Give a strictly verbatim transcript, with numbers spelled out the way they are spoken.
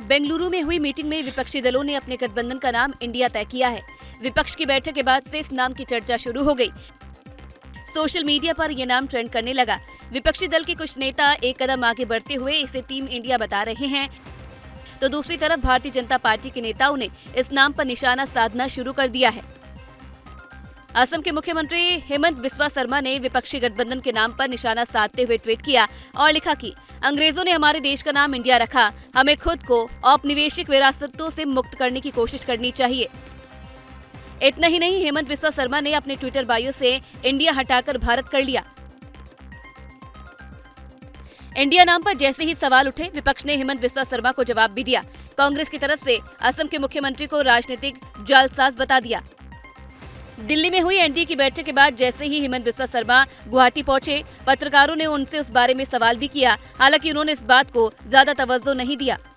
बेंगलुरु में हुई मीटिंग में विपक्षी दलों ने अपने गठबंधन का नाम इंडिया तय किया है। विपक्ष की बैठक के बाद से इस नाम की चर्चा शुरू हो गई। सोशल मीडिया पर यह नाम ट्रेंड करने लगा। विपक्षी दल के कुछ नेता एक कदम आगे बढ़ते हुए इसे टीम इंडिया बता रहे हैं, तो दूसरी तरफ भारतीय जनता पार्टी के नेताओं ने इस नाम पर निशाना साधना शुरू कर दिया है। असम के मुख्यमंत्री हेमंत बिस्वा शर्मा ने विपक्षी गठबंधन के नाम पर निशाना साधते हुए ट्वीट किया और लिखा कि अंग्रेजों ने हमारे देश का नाम इंडिया रखा, हमें खुद को औपनिवेशिक विरासतों से मुक्त करने की कोशिश करनी चाहिए। इतना ही नहीं, हेमंत बिस्वा शर्मा ने अपने ट्विटर बायो से इंडिया हटाकर भारत कर लिया। इंडिया नाम पर जैसे ही सवाल उठे, विपक्ष ने हेमंत बिस्वा शर्मा को जवाब भी दिया। कांग्रेस की तरफ से असम के मुख्यमंत्री को राजनीतिक जालसाज बता दिया। दिल्ली में हुई एनडीए की बैठक के बाद जैसे ही हेमंत बिस्वा शर्मा गुवाहाटी पहुंचे, पत्रकारों ने उनसे उस बारे में सवाल भी किया। हालांकि उन्होंने इस बात को ज्यादा तवज्जो नहीं दिया।